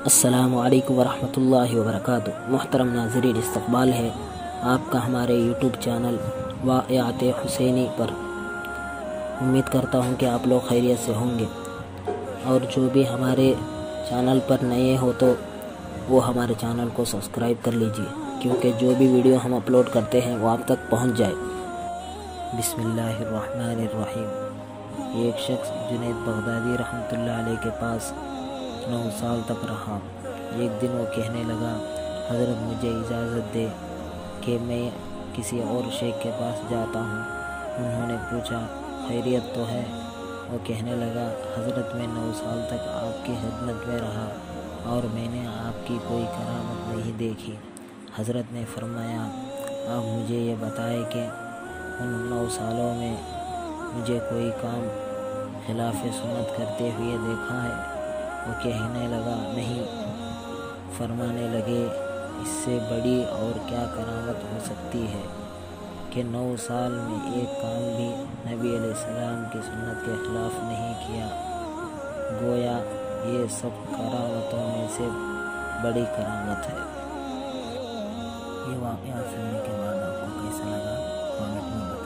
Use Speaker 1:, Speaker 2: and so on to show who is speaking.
Speaker 1: السلام علیکم ورحمۃ اللہ وبرکاتہ۔ محترم ناظرین، استقبال ہے آپ کا ہمارے یوٹیوب چینل واقعات حسینی پر۔ امید کرتا ہوں کہ آپ لوگ خیریت سے ہوں گے، اور جو بھی ہمارے چینل پر نئے ہو تو وہ ہمارے چینل کو سبسکرائب کر لیجئے، کیونکہ جو بھی ویڈیو ہم اپلوڈ کرتے ہیں وہ آپ تک پہنچ جائے۔ بسم اللہ الرحمن الرحیم۔ ایک شخص جنید بغدادی رحمۃ اللہ علیہ کے پاس 9 سال تک رہا۔ ایک دن وہ کہنے لگا، حضرت مجھے اجازت دے کہ میں کسی اور شیخ کے پاس جاتا ہوں۔ انہوں نے پوچھا، خیریت تو ہے؟ وہ کہنے لگا، حضرت میں 9 سال تک آپ کی خدمت میں رہا اور میں نے آپ کی کوئی کرامت نہیں دیکھی۔ حضرت نے فرمایا، آپ مجھے یہ بتائیں کہ ان 9 سالوں میں مجھے کوئی کام خلاف سنت کرتے ہوئے دیکھا ہے؟ وہ کہنے لگا، نہیں۔ فرمانے لگے، اس سے بڑی اور کیا کرامت ہو سکتی ہے کہ 9 سال میں ایک کام بھی نبی علیہ السلام کی سنت کے خلاف نہیں کیا۔ گویا یہ سب کرامتوں میں سے بڑی کرامت ہے۔ یہ واقعہ سننے کے بعد آپ کو کیسا لگا؟ کامنٹ میں بتائیں۔